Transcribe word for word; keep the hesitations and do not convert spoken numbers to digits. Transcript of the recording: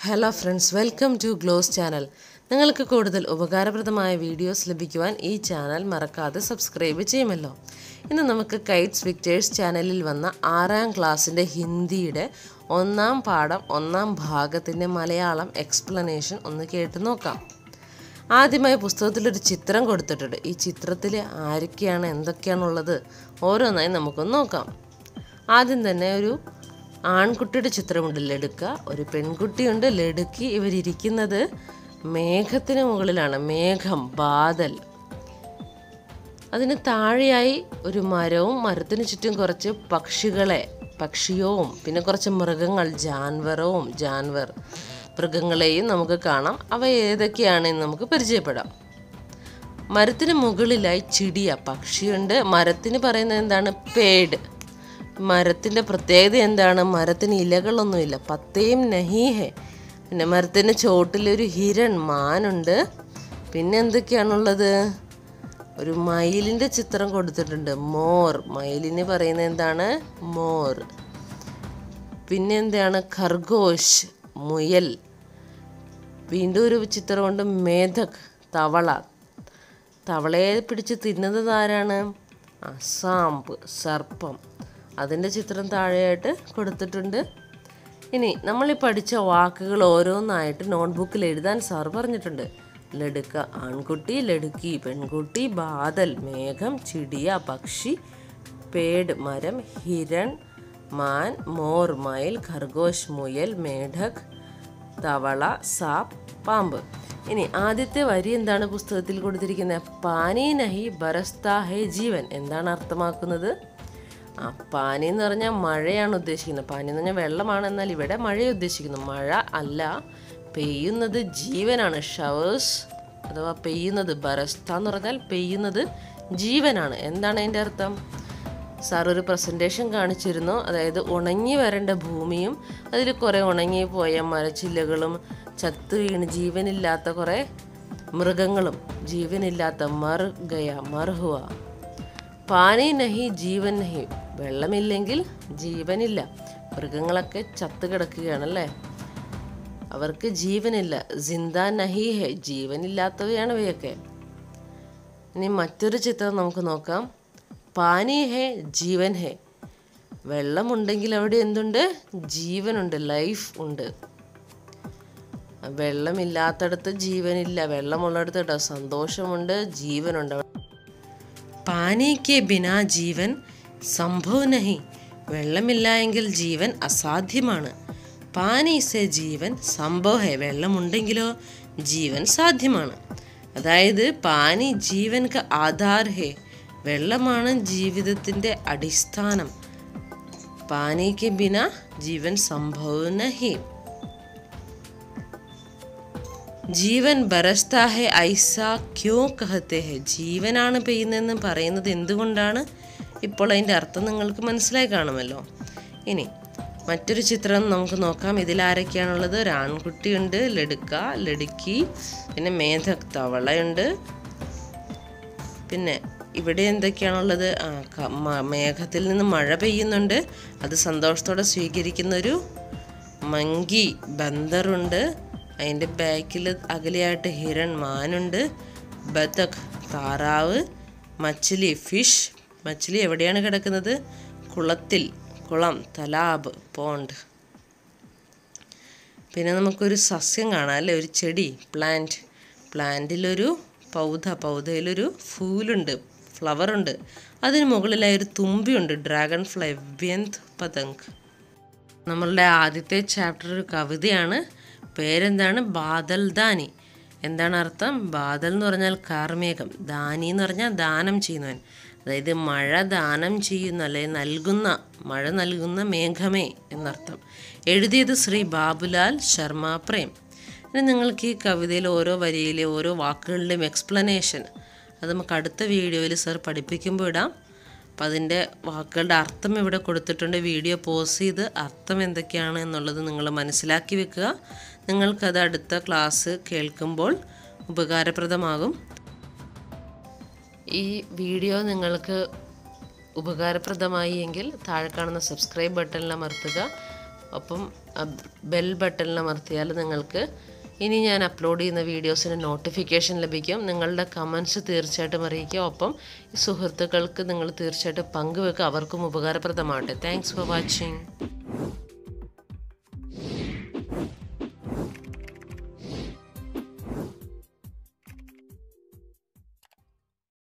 Hello friends, welcome to Glows channel. നിങ്ങൾക്ക് കൂടുതൽ ഉപകാരപ്രദമായ വീഡിയോസ് ലഭിക്കുവാൻ ഈ ചാനൽ മറക്കാതെ സബ്സ്ക്രൈബ് ചെയ്യുമല്ലോ. ഇന്ന് നമുക്ക് കൈറ്റ്സ് വിക്ടേഴ്സ് ചാനലിൽ വന്ന ആറാം ക്ലാസ്സിന്റെ ഹിന്ദിയുടെ ഒന്നാം പാഠം ഒന്നാം ഭാഗത്തിന്റെ മലയാളം എക്സ്പ്ലനേഷൻ ഒന്ന് കേട്ടു നോക്കാം. ആദ്യമായി പുസ്തകത്തിൽ ഒരു ചിത്രം കൊടുത്തിട്ടുണ്ട്. ഈ ചിത്രത്തിൽ ആരൊക്കെയാണ് എന്തൊക്കെയാണുള്ളത് ഓരോന്നായി നമുക്കൊന്ന് നോക്കാം. ആദ്യം തന്നെ ഒരു ആൺകുട്ടിയുടെ ചിത്രമുണ്ട് ലഡുക്ക, ഒരു പെൺകുട്ടിയുണ്ട് ലഡുക്കി. ഇവരിയ്ക്കുന്നത് മേഘത്തിന് മുകളിലാണ്. മേഘം, ബാദൽ. അതിന് താഴെയായി ഒരു മരവും മരത്തിന് ചുറ്റും കുറച്ച് പക്ഷികളെ പക്ഷിയവും പിന്നെ കുറച്ച് മൃഗങ്ങൾ ജാൻവറവും ജാൻവർ മൃഗങ്ങളെയും നമുക്ക് കാണാം. അവ ഏതൊക്കെയാണെന്ന് നമുക്ക് പരിചയപ്പെടാം. മരത്തിന് മുകളിലായി ചിടിയ പക്ഷിയുണ്ട്. മരത്തിന് പറയുന്നത് എന്താണ്? പേട്. മരത്തിൻ്റെ പ്രത്യേകത എന്താണ്? മരത്തിന് ഇലകളൊന്നുമില്ല. പത്തേം നഹീഹെ. പിന്നെ മരത്തിൻ്റെ ചോട്ടിലൊരു ഹിരൺ, മാനുണ്ട്. പിന്നെ എന്തൊക്കെയാണുള്ളത്? ഒരു മയിലിൻ്റെ ചിത്രം കൊടുത്തിട്ടുണ്ട്, മോർ. മയിലിന് പറയുന്നത് എന്താണ്? മോർ. പിന്നെ എന്താണ്? ഖർഗോഷ്, മുയൽ. വീണ്ടും ഒരു ചിത്രമുണ്ട്, മേധക്, തവള. തവളയെ പിടിച്ച് തിന്നുന്നത് ആരാണ്? ആ, സാമ്പ്, സർപ്പം. അതിൻ്റെ ചിത്രം താഴെയായിട്ട് കൊടുത്തിട്ടുണ്ട്. ഇനി നമ്മൾ ഈ പഠിച്ച വാക്കുകൾ ഓരോന്നായിട്ട് നോട്ട്ബുക്കിൽ എഴുതാൻ സാർ പറഞ്ഞിട്ടുണ്ട്. ലഡുക്ക ആൺകുട്ടി, ലഡുക്കി പെൺകുട്ടി, ബാദൽ മേഘം, ചിടിയ പക്ഷി, പേട് മരം, ഹിരൺ മാൻ, മോർ മയിൽ, ഖർഗോഷ് മുയൽ, മേഢക് തവള, സാപ്പ് പാമ്പ്. ഇനി ആദ്യത്തെ വരി എന്താണ് പുസ്തകത്തിൽ കൊടുത്തിരിക്കുന്നത്? പാനി നഹി ബരസ്താ ഹേ ജീവൻ. എന്താണ് അർത്ഥമാക്കുന്നത്? ആ, പാനി എന്ന് പറഞ്ഞാൽ മഴയാണ് ഉദ്ദേശിക്കുന്നത്. പാനി എന്ന് പറഞ്ഞാൽ വെള്ളമാണ്. എന്നാൽ ഇവിടെ മഴയെ ഉദ്ദേശിക്കുന്നു. മഴ അല്ല, പെയ്യുന്നത് ജീവനാണ്. ഷവേഴ്സ് അഥവാ പെയ്യുന്നത്. ബരസ്ത എന്ന് പറഞ്ഞാൽ പെയ്യുന്നത് ജീവനാണ്. എന്താണ് അതിൻ്റെ അർത്ഥം? സാർ ഒരു പ്രസൻറ്റേഷൻ കാണിച്ചിരുന്നു. അതായത് ഉണങ്ങി വരേണ്ട ഭൂമിയും അതിൽ കുറേ ഉണങ്ങി പോയ മരച്ചില്ലകളും ചത്തു വീണ് ജീവനില്ലാത്ത കുറേ മൃഗങ്ങളും ജീവനില്ലാത്ത മർ ഗയ മർഹുവ. പാനി നഹി ജീവൻ നഹി. വെള്ളമില്ലെങ്കിൽ ജീവനില്ല. മൃഗങ്ങളൊക്കെ ചത്തു കിടക്കുകയാണല്ലേ, അവർക്ക് ജീവനില്ല. ജിന്ദാ നഹി ഹെ. ജീവനില്ലാത്തവയാണ് ഇവയൊക്കെ. ഇനി മറ്റൊരു ചിത്രം നമുക്ക് നോക്കാം. പാനി ഹെ ജീവൻ ഹെ. വെള്ളമുണ്ടെങ്കിൽ അവിടെ എന്തുണ്ട്? ജീവനുണ്ട്, ലൈഫ് ഉണ്ട്. വെള്ളമില്ലാത്തടത്ത് ജീവനില്ല. വെള്ളമുള്ളിടത്ത് കേട്ടോ സന്തോഷമുണ്ട്, ജീവനുണ്ട്. പാനി കെ ബിനാ ജീവൻ സംഭവ് നഹി. വെള്ളമില്ല എങ്കിൽ ജീവൻ അസാധ്യമാണ്. പാനി സെ ജീവൻ സംഭവ് ഹെ. വെള്ളമുണ്ടെങ്കിലോ ജീവൻ സാധ്യമാണ്. അതായത് പാനി ജീവൻ ക ആധാർ ഹെ. വെള്ളമാണ് ജീവിതത്തിൻ്റെ അടിസ്ഥാനം. പാനി കെ ബിനാ ജീവൻ സംഭവ് നഹി. ജീവൻ ബരസ്താ ഹെ ഐസാ ക്യോ കഹത്തെ ഹെ. ജീവനാണ് പെയ്യുന്നതെന്ന് പറയുന്നത് എന്തുകൊണ്ടാണ്? ഇപ്പോൾ അതിൻ്റെ അർത്ഥം നിങ്ങൾക്ക് മനസ്സിലായി കാണുമല്ലോ. ഇനി മറ്റൊരു ചിത്രം നമുക്ക് നോക്കാം. ഇതിലാരൊക്കെയാണുള്ളത്? ഒരു ആൺകുട്ടിയുണ്ട്, ലഡുക്ക, ലഡുക്കി, പിന്നെ മേധക് തവളയുണ്ട്. പിന്നെ ഇവിടെ എന്തൊക്കെയാണുള്ളത്? മേഘത്തിൽ നിന്ന് മഴ പെയ്യുന്നുണ്ട്. അത് സന്തോഷത്തോടെ സ്വീകരിക്കുന്നൊരു മങ്കി ബന്ദറുണ്ട്. അതിൻ്റെ ബാക്കിൽ അകലെയായിട്ട് ഹിരൺ മാനുണ്ട്. ബതക് താറാവ്, മച്ചിലി ഫിഷ്. മച്ചിലി എവിടെയാണ് കിടക്കുന്നത്? കുളത്തിൽ, കുളം, തലാബ്, പോണ്ട്. പിന്നെ നമുക്കൊരു സസ്യം കാണാം അല്ലേ, ഒരു ചെടി, പ്ലാന്റ്. പ്ലാന്റിലൊരു പൗധ, പൗധയിലൊരു ഫൂലുണ്ട്, ഫ്ലവറുണ്ട്. അതിന് മുകളിലായി ഒരു തുമ്പിയുണ്ട്, ഡ്രാഗൺ ഫ്ലൈ, വ്യന്ത് പതങ്ക്. നമ്മളുടെ ആദ്യത്തെ ചാപ്റ്റർ ഒരു കവിതയാണ്. പേരെന്താണ്? ബാദൽ ദാനി. എന്താണ് അർത്ഥം? ബാദൽ എന്ന് പറഞ്ഞാൽ കാർമേഘം, ദാനി എന്ന് പറഞ്ഞാൽ ദാനം ചെയ്യുന്നവൻ. അതായത് മഴ ദാനം ചെയ്യുന്ന അല്ലെങ്കിൽ നൽകുന്ന, മഴ നൽകുന്ന മേഘമേ എന്നർത്ഥം. എഴുതിയത് ശ്രീ ബാബുലാൽ ശർമ്മ പ്രേം. ഇനി നിങ്ങൾക്ക് ഈ കവിതയിൽ ഓരോ വരിയിലെ ഓരോ വാക്കുകളുടെയും എക്സ്പ്ലനേഷൻ അത് നമുക്ക് അടുത്ത വീഡിയോയിൽ സർ പഠിപ്പിക്കുമ്പോൾ ഇടാം. അപ്പം അതിൻ്റെ വാക്കുകളുടെ അർത്ഥം ഇവിടെ കൊടുത്തിട്ടുണ്ട്. വീഡിയോ പോസ് ചെയ്ത് അർത്ഥം എന്തൊക്കെയാണ് എന്നുള്ളത് നിങ്ങൾ മനസ്സിലാക്കി വെക്കുക. നിങ്ങൾക്കത് അടുത്ത ക്ലാസ് കേൾക്കുമ്പോൾ ഉപകാരപ്രദമാകും. ഈ വീഡിയോ നിങ്ങൾക്ക് ഉപകാരപ്രദമായി എങ്കിൽ താഴെ കാണുന്ന സബ്സ്ക്രൈബ് ബട്ടണിൽ അമർത്തുക. ഒപ്പം ബെൽ ബട്ടണിൽ അമർത്തിയാൽ നിങ്ങൾക്ക് ഇനി ഞാൻ അപ്ലോഡ് ചെയ്യുന്ന വീഡിയോസിന് നോട്ടിഫിക്കേഷൻ ലഭിക്കും. നിങ്ങളുടെ കമൻസ് തീർച്ചയായിട്ടും അറിയിക്കുക. ഒപ്പം സുഹൃത്തുക്കൾക്ക് നിങ്ങൾ തീർച്ചയായിട്ടും പങ്കുവെക്കുക, അവർക്കും ഉപകാരപ്രദമാകട്ടെ. Thanks for watching.